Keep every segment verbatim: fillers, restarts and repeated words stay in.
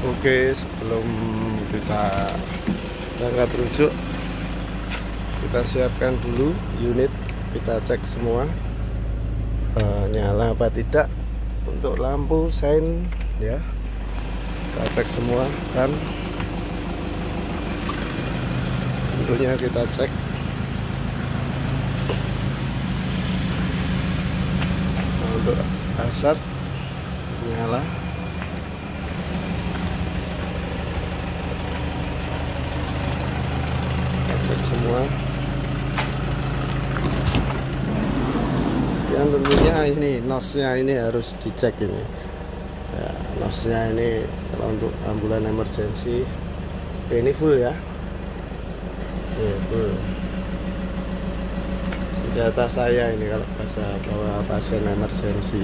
Oke, sebelum kita berangkat rujuk, kita siapkan dulu unit, kita cek semua uh, nyala apa tidak. Untuk lampu sein ya, kita cek semua, dan tentunya kita cek nah, untuk hazard nyala. Cek semua, yang tentunya ini nosnya ini harus dicek ini ya, nosnya ini kalau untuk ambulan emergency ini full ya, ini full. Senjata saya ini kalau bahasa bawa pasien emergency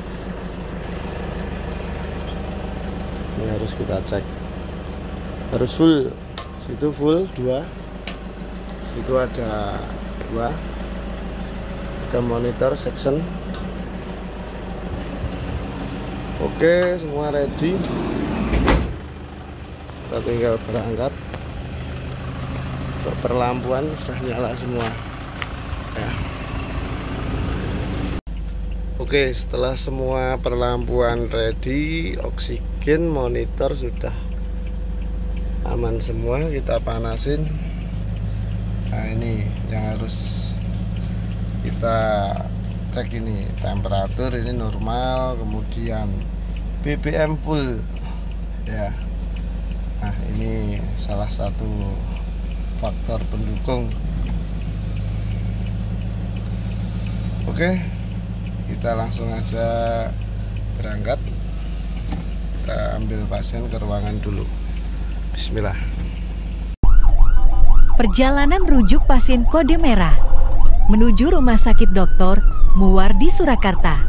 ini harus kita cek, harus full. Situ full dua, itu ada dua, ada monitor section. Oke, semua ready, kita tinggal berangkat. Untuk perlampuan sudah nyala semua ya. Oke, setelah semua perlampuan ready, oksigen, monitor sudah aman semua, kita panasin. Nah, ini yang harus kita cek, ini temperatur ini normal, kemudian B B M full ya. Nah, ini salah satu faktor pendukung. Oke, kita langsung aja berangkat. Kita ambil pasien ke ruangan dulu. Bismillah. Perjalanan rujuk pasien kode merah menuju Rumah Sakit Doktor Muwardi Surakarta.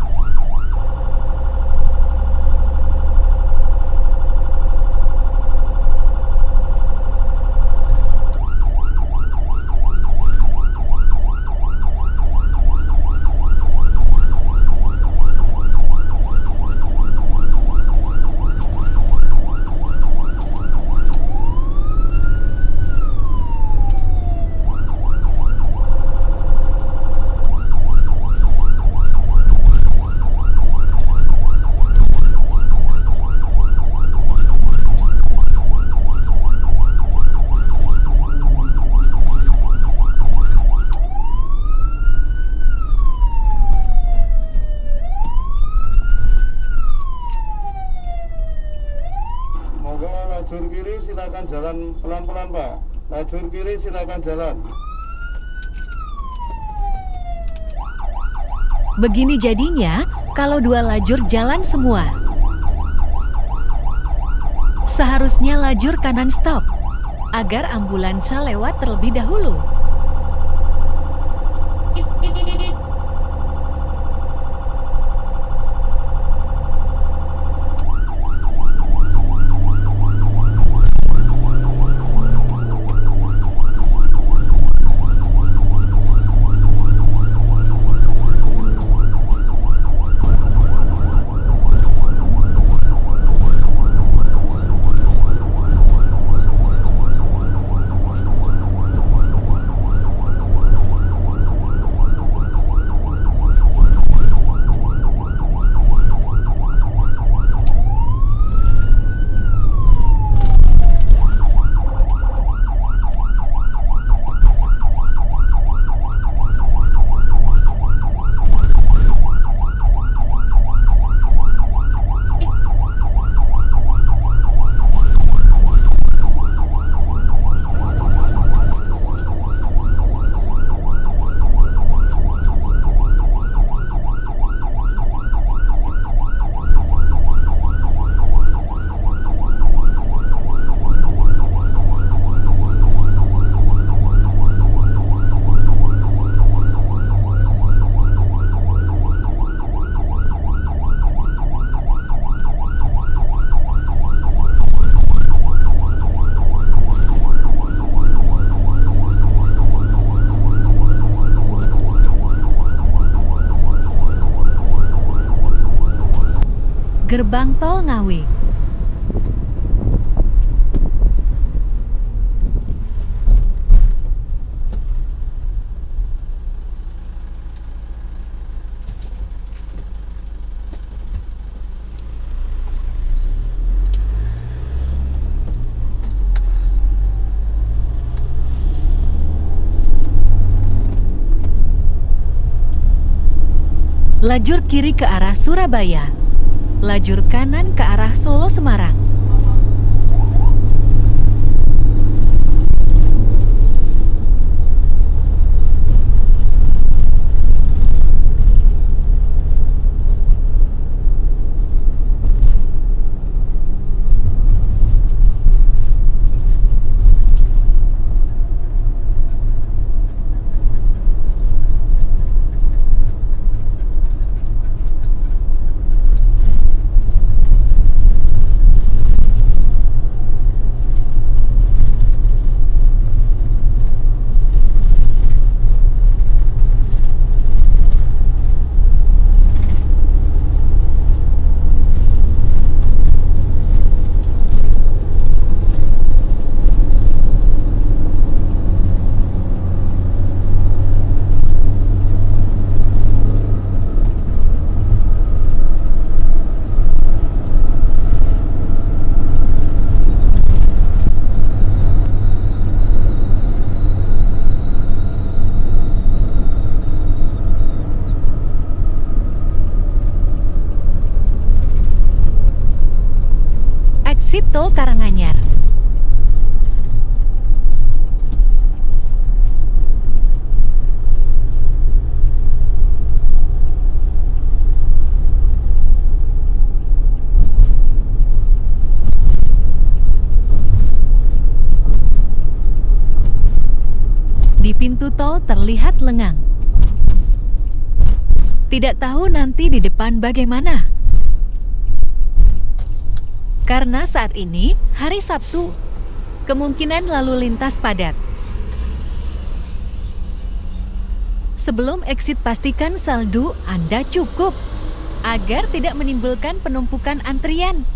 Lajur kiri silakan jalan pelan-pelan Pak. Lajur kiri silakan jalan. Begini jadinya kalau dua lajur jalan semua. Seharusnya lajur kanan stop agar ambulansa lewat terlebih dahulu. Gerbang Tol Ngawi. Lajur kiri ke arah Surabaya. Lajur kanan ke arah Solo Semarang. Exit Tol Karanganyar. Di pintu tol terlihat lengang. Tidak tahu nanti di depan bagaimana. Karena saat ini hari Sabtu, kemungkinan lalu lintas padat. Sebelum exit pastikan saldo Anda cukup, agar tidak menimbulkan penumpukan antrian.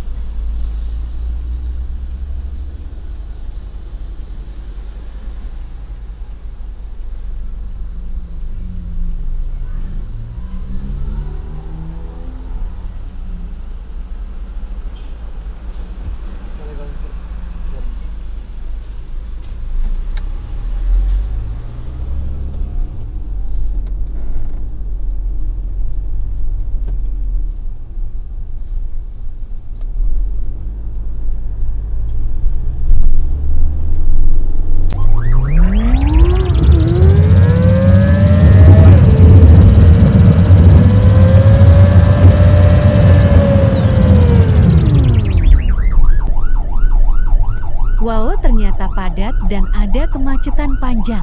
Wow, ternyata padat dan ada kemacetan panjang.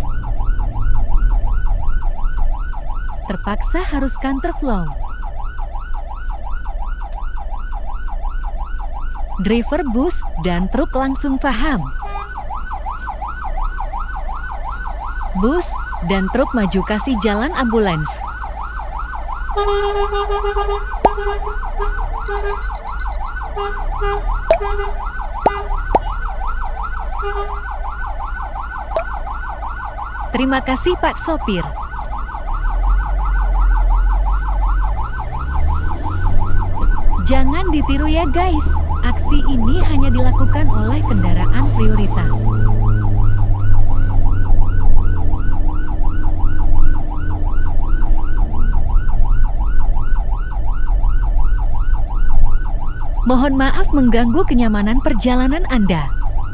Terpaksa harus counterflow. Driver bus dan truk langsung paham. Bus dan truk maju kasih jalan ambulans. Terima kasih Pak Sopir. Jangan ditiru ya guys, aksi ini hanya dilakukan oleh kendaraan prioritas. Mohon maaf mengganggu kenyamanan perjalanan Anda.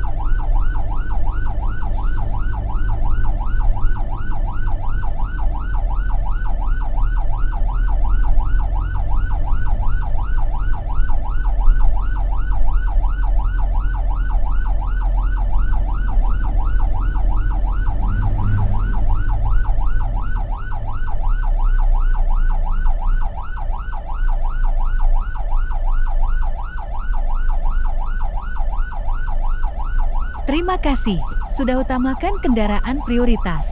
Terima kasih, sudah utamakan kendaraan prioritas.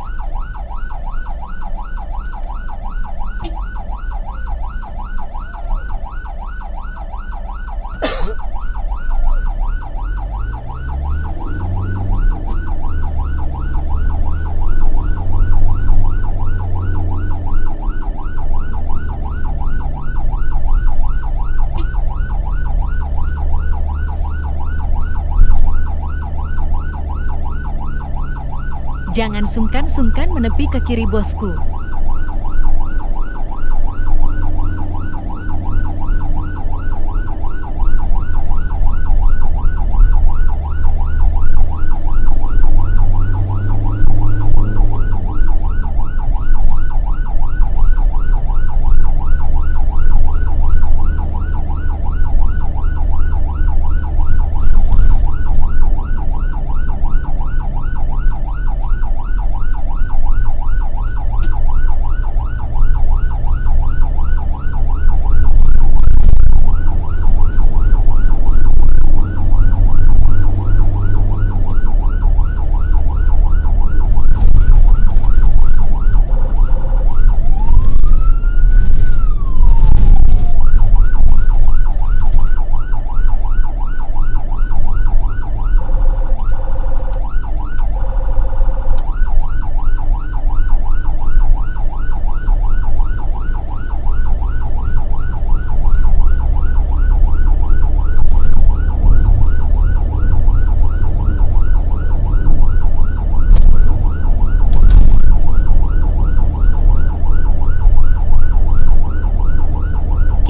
Jangan sungkan-sungkan menepi ke kiri bosku.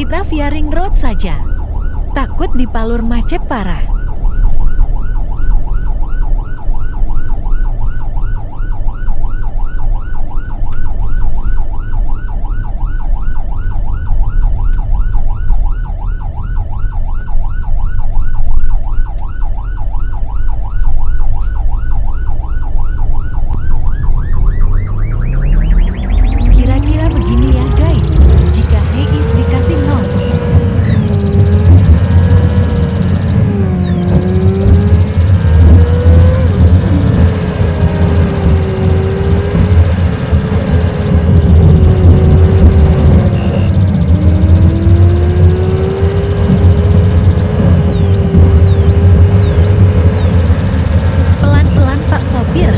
Kita via ring road saja. Takut dipalur macet parah. Kira-kira begini ya guys, jika Heis dikasih nos. Pelan-pelan Pak Sopir.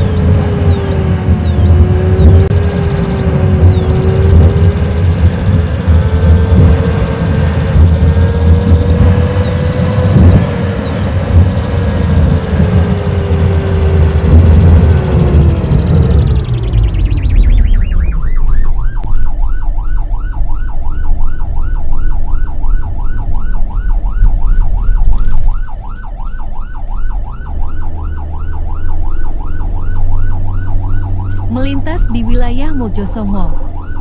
Melintas di wilayah Mojosongo.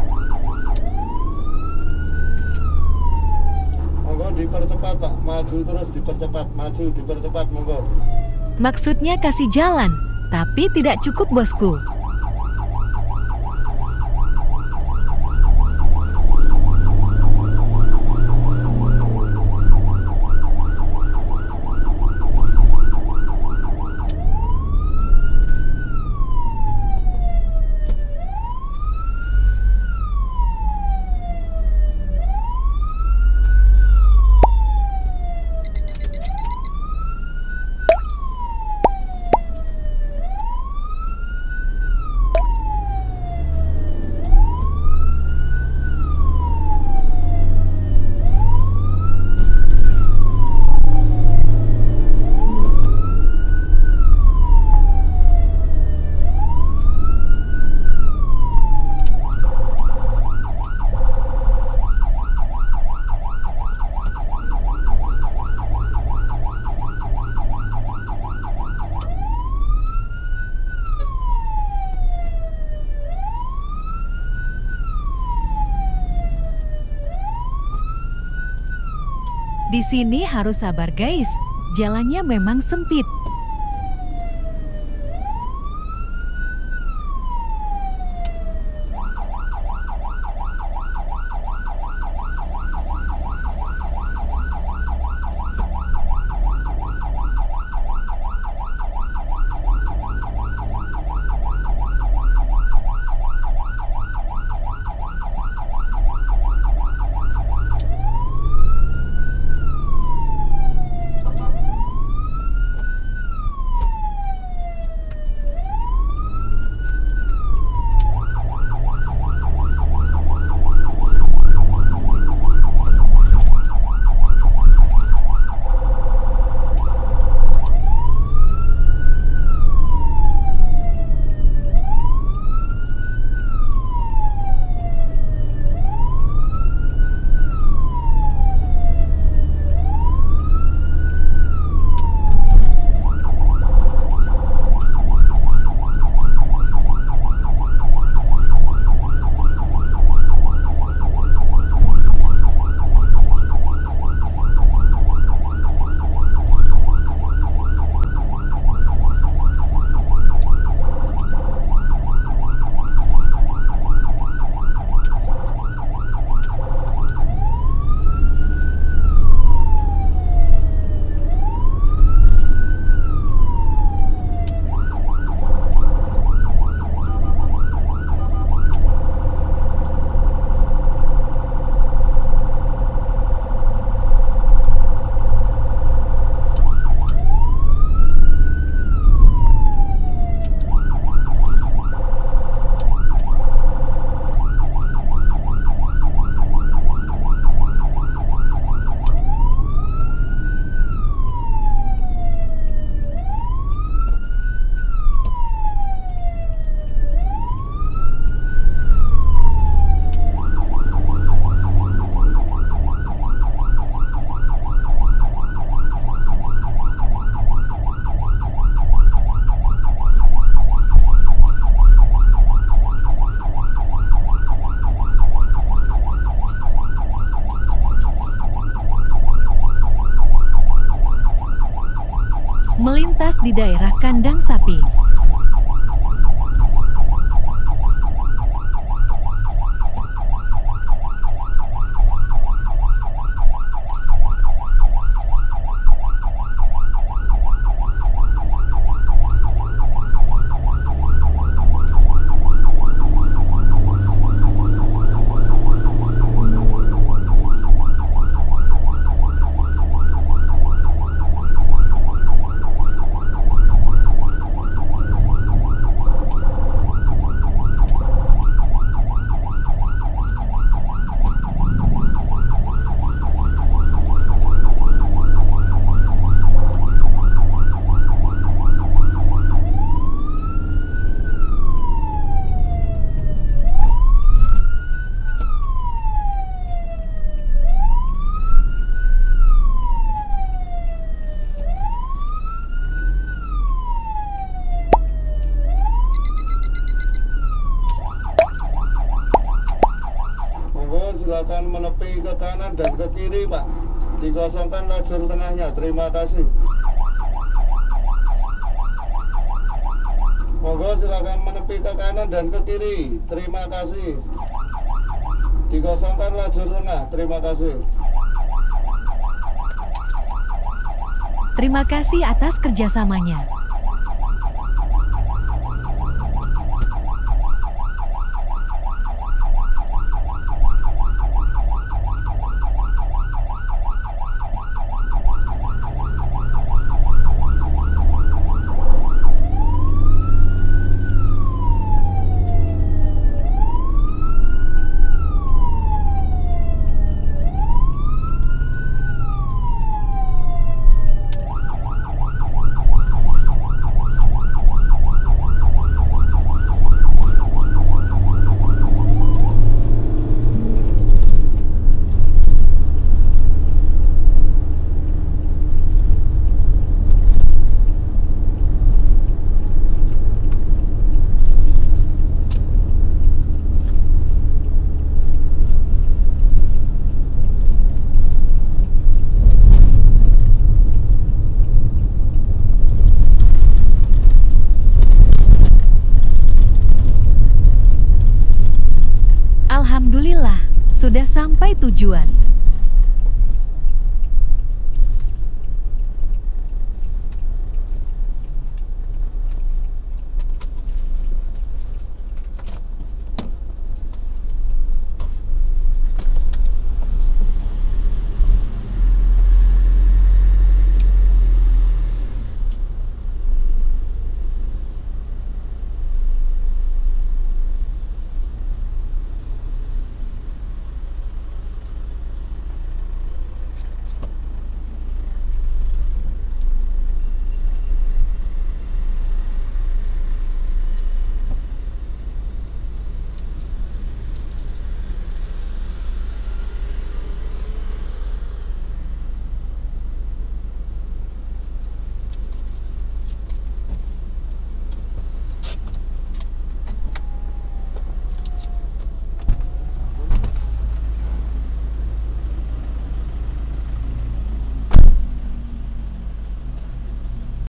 Monggo dipercepat Pak, maju terus dipercepat, maju dipercepat monggo. Maksudnya kasih jalan, tapi tidak cukup bosku. Di sini harus sabar guys, jalannya memang sempit. melintas di daerah kandang sapi. Silakan menepi ke kanan dan ke kiri, Pak. Dikosongkan lajur tengahnya. Terima kasih. Monggo silakan menepi ke kanan dan ke kiri. Terima kasih. Dikosongkan lajur tengah. Terima kasih. Terima kasih atas kerjasamanya. Alhamdulillah, sudah sampai tujuan.